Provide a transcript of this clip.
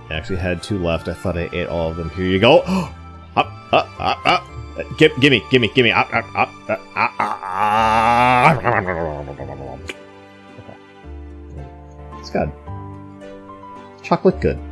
I actually had 2 left. I thought I ate all of them. Here you go. Up, up, up, up. Gimme. Up, up, up. Okay. It's good. Chocolate good.